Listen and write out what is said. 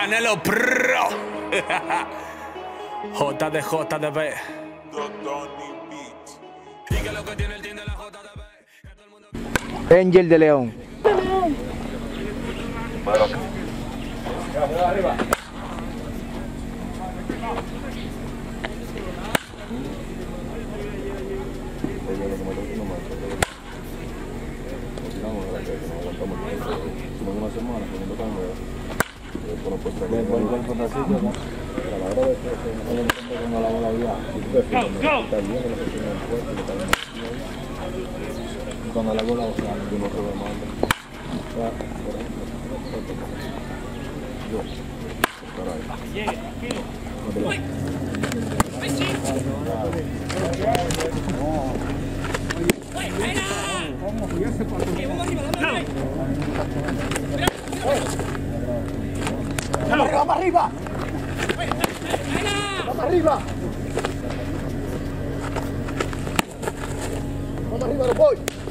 Canelo Pro. JDB. Angel de León. Arriba. Cuando la bola, o sea, ninguno se ve mal. ¡Vamos arriba! ¡Vamos arriba! ¡Vamos arriba, los boys!